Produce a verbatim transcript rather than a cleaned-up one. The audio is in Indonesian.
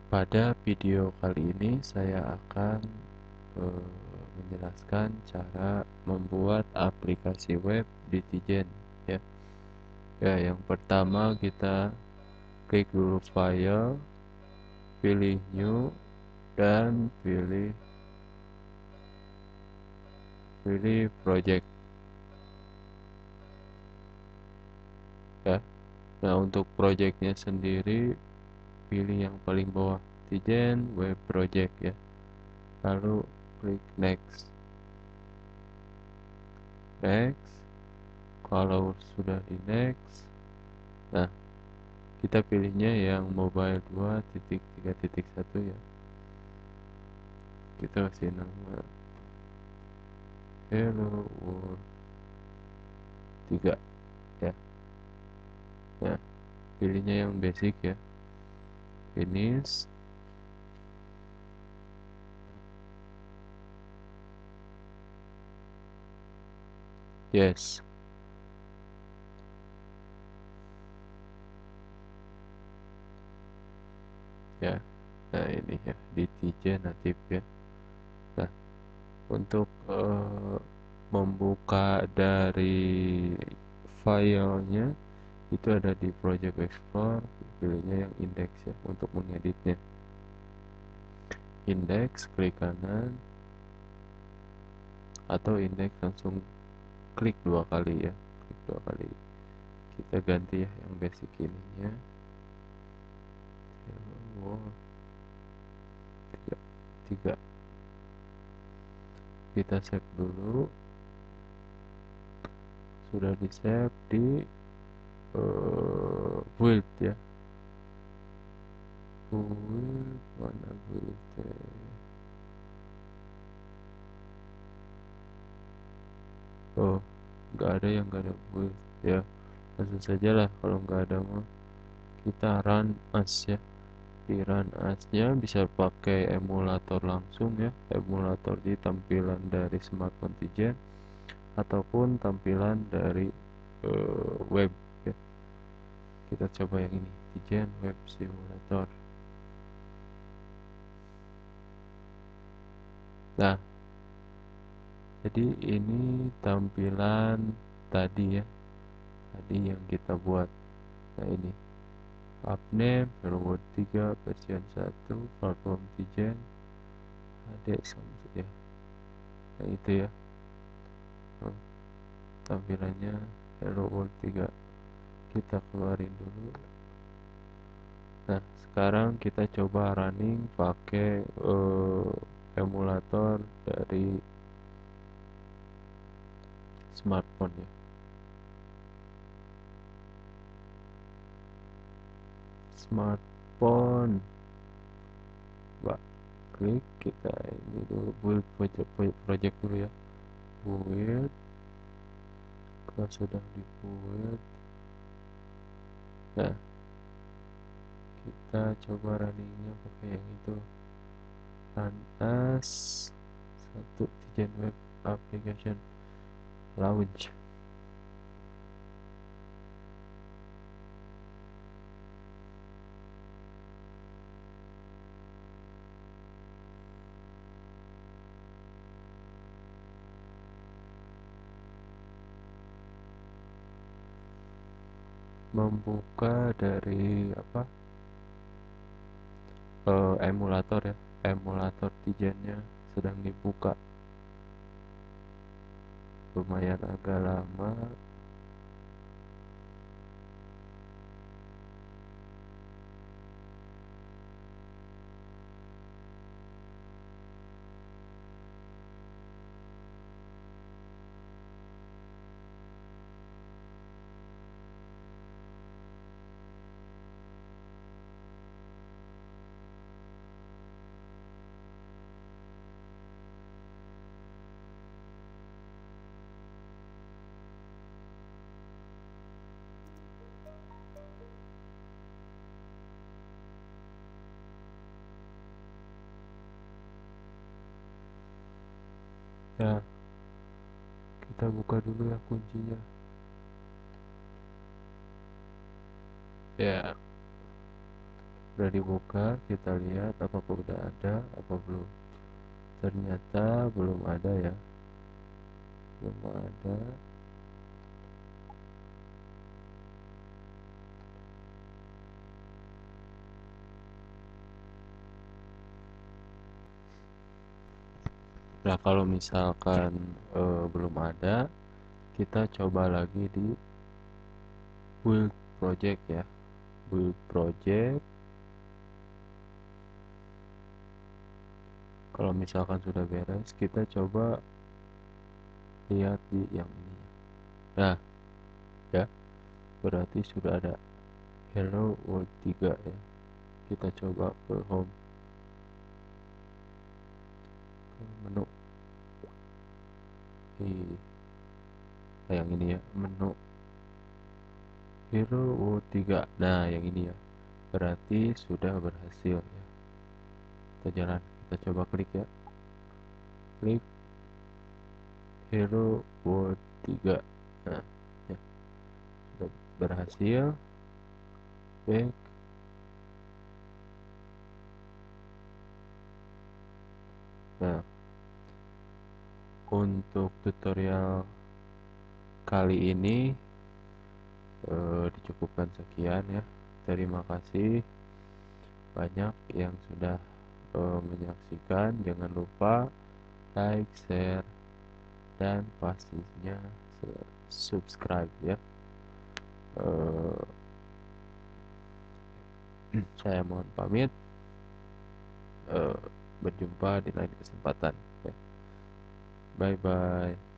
Pada video kali ini saya akan eh, menjelaskan cara membuat aplikasi web di Tijen ya. Ya, yang pertama kita klik dulu file, pilih new dan pilih pilih project ya. Nah, untuk projectnya sendiri pilih yang paling bawah, Tijen web project ya. Lalu klik next. Next. Kalau sudah di next, nah kita pilihnya yang mobile dua titik tiga titik satu ya. Kita kasih nama hello world tiga ya. Nah, pilihnya yang basic ya. Finish. Yes. Ya. Nah, ini ya di Tijen natif ya. Nah, untuk eh, membuka dari filenya itu ada di Project Explorer, pilihnya yang index ya untuk mengeditnya. Index, klik kanan, atau index langsung klik dua kali ya, klik dua kali. Kita ganti ya yang basic ininya hello world tiga, tiga. Kita save dulu. Sudah di save di uh, build ya. Build mana build ya? Oh, nggak ada yang nggak ada build ya. Langsung saja lah kalau nggak ada mah kita run as ya. Di run as-nya bisa pakai emulator langsung ya, emulator di tampilan dari smartphone Tijen ataupun tampilan dari uh, web ya. Kita coba yang ini, Tijen Web Simulator. Nah, jadi ini tampilan tadi ya, tadi yang kita buat. Nah, ini upname hello world tiga version satu platform Tijen H D Samsung ya. Nah, itu ya. Nah, tampilannya hello world tiga. Kita keluarin dulu. Nah, sekarang kita coba running pakai uh, emulator dari smartphone ya. Smartphone, Mbak, klik kita ini dulu build project, project dulu ya. Build. Kalau sudah di build, nah kita coba runningnya pakai yang itu, run as satu Tijen web application launch. Membuka dari apa, uh, emulator ya, emulator Tijennya sedang dibuka, lumayan agak lama. Ya, kita buka dulu ya kuncinya ya. Sudah dibuka, kita lihat apakah udah ada apa belum. Ternyata belum ada ya, belum ada. Nah, kalau misalkan eh, belum ada, kita coba lagi di build project ya. Build project. Kalau misalkan sudah beres, kita coba lihat di yang ini. Nah, ya, berarti sudah ada Hello World tiga ya. Kita coba ke home, ke menu di yang ini ya, menu Hero World tiga. Nah, yang ini ya. Berarti sudah berhasil ya. Kita jalan, kita coba klik ya. Klik Hero World tiga. Nah, ya, sudah berhasil. Back. Nah, untuk tutorial kali ini eh, dicukupkan sekian ya. Terima kasih banyak yang sudah eh, menyaksikan. Jangan lupa like, share, dan pastinya subscribe ya. Eh, saya mohon pamit. Eh, berjumpa di lain kesempatan. Ya. Bye bye.